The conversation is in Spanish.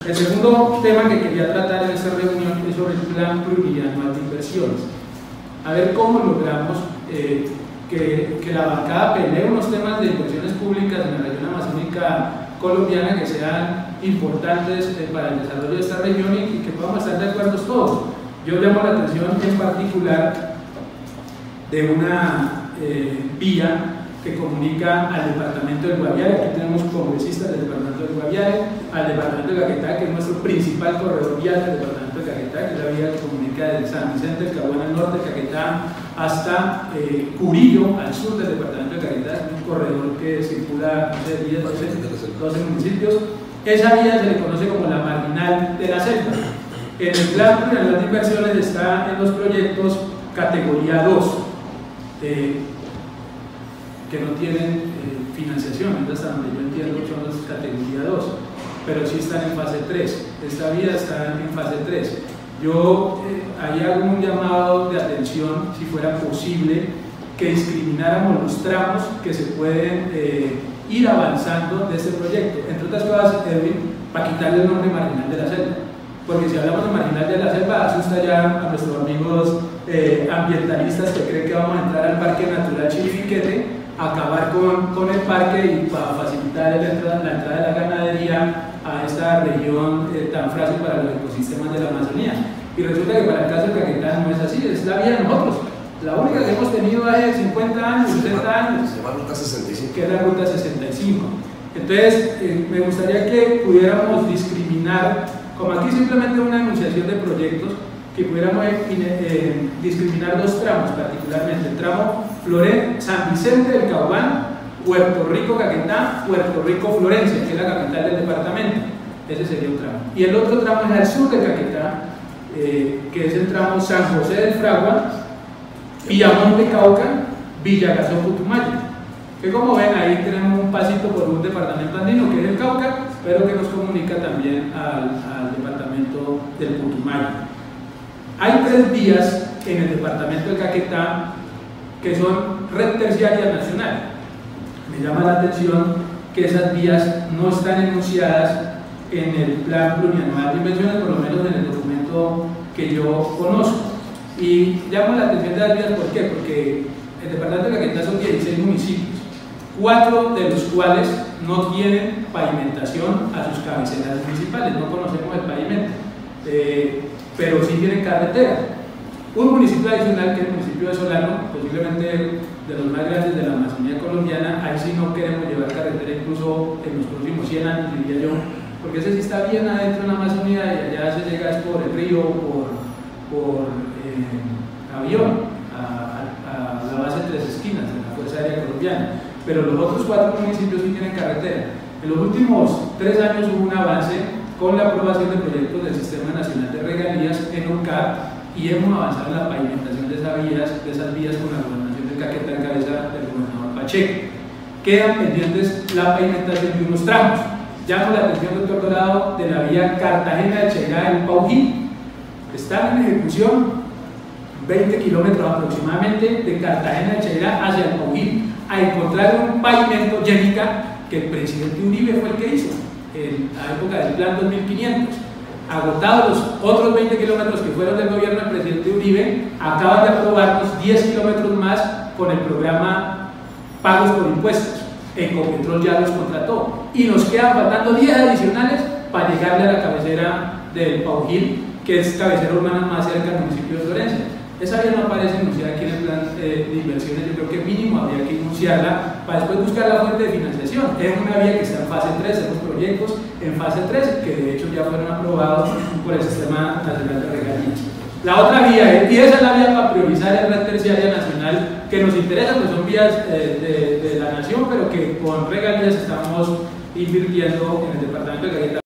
El segundo tema que quería tratar en esta reunión es sobre el plan plurianual de inversiones. A ver cómo logramos que la bancada pelee unos temas de inversiones públicas en la región amazónica colombiana que sean importantes para el desarrollo de esta región y que podamos estar de acuerdo todos. Yo llamo la atención en particular de una vía que comunica al departamento del Guaviare. Aquí tenemos congresistas del departamento del Guaviare, al departamento de Caquetá, que es nuestro principal corredor vial del departamento de Caquetá, que es la vía que comunica desde San Vicente del Caguán al norte de Caquetá hasta Curillo al sur del departamento de Caquetá. Es un corredor que circula, no sé, 10, 12 municipios. Esa vía se le conoce como la marginal de la selva. En el plan plurianual de inversiones está en los proyectos categoría 2. Que no tienen financiación, hasta donde yo entiendo son las categoría 2, pero sí están en fase 3. Esta vía está en fase 3. Yo ahí hago un llamado de atención, si fuera posible, que discrimináramos los tramos que se pueden ir avanzando de este proyecto. Entre otras cosas, Edwin, para quitarle el nombre marginal de la selva, porque si hablamos de marginal de la selva, asusta ya a nuestros amigos ambientalistas que creen que vamos a entrar al Parque Natural Chiribiquete, acabar con el parque y para facilitar la entrada de la ganadería a esta región tan frágil para los ecosistemas de la Amazonía. Y resulta que para el caso de Caquetá no es así, es la vía de nosotros. La única que hemos tenido hace 50 años, 60 años, se llama Ruta 65. Que es la Ruta 65. Entonces, me gustaría que pudiéramos discriminar, como aquí simplemente una enunciación de proyectos, que pudiéramos discriminar dos tramos, particularmente el tramo San Vicente del Caguán, Puerto Rico Caquetá, Puerto Rico Florencia, que es la capital del departamento. Ese sería un tramo. Y el otro tramo es al sur de Caquetá, que es el tramo San José del Fragua, Villamonte Cauca, Villagasó Putumayo. Que como ven ahí tenemos un pasito por un departamento andino que es el Cauca, pero que nos comunica también al departamento del Putumayo. Hay 3 vías en el departamento de Caquetá que son red terciaria nacional. Me llama la atención que esas vías no están enunciadas en el plan plurianual de inversiones, por lo menos en el documento que yo conozco. Y llamo la atención de las vías, ¿por qué? Porque el departamento de Caquetá son 16 municipios, 4 de los cuales no tienen pavimentación a sus cabeceras municipales, no conocemos el pavimento, pero sí tienen carretera. Un municipio adicional, que es el municipio de Solano, posiblemente de los más grandes de la Amazonía colombiana, ahí sí no queremos llevar carretera incluso en los próximos 100 años, diría yo, porque ese sí está bien adentro en la Amazonía y allá se llega por el río, por avión, a la base Tres Esquinas, de la Fuerza Aérea Colombiana. Pero los otros 4 municipios sí tienen carretera. En los últimos 3 años hubo un avance con la aprobación de proyectos del Sistema Nacional de Regalías en UNCAR, y hemos avanzado en la pavimentación de esas vías con la gobernación de Caquetá en cabeza del gobernador Pacheco. Quedan pendientes la pavimentación de unos tramos. Llamo la atención, doctor Dorado, de la vía Cartagena de Cheirá en Paují. Están en ejecución 20 kilómetros aproximadamente de Cartagena de Cheirá hacia el Paují, a encontrar un pavimento Yénica que el presidente Uribe fue el que hizo en la época del Plan 2500. Agotados los otros 20 kilómetros que fueron del gobierno del presidente Uribe, acaban de aprobarnos 10 kilómetros más con el programa Pagos por Impuestos. Ecopetrol ya los contrató y nos quedan faltando 10 adicionales para llegarle a la cabecera del Paují, que es cabecera urbana más cerca del municipio de Florencia. Esa vía no aparece enunciada aquí en el plan de inversiones. Yo creo que mínimo habría que enunciarla para después buscar la fuente de financiación. Es una vía que está en fase 3, tenemos proyectos en fase 3 que de hecho ya fueron aprobados por el Sistema Nacional de Regalías. La otra vía, y esa es la vía para priorizar en red terciaria nacional que nos interesa, pues son vías de la nación, pero que con regalías estamos invirtiendo en el departamento de Caquetá.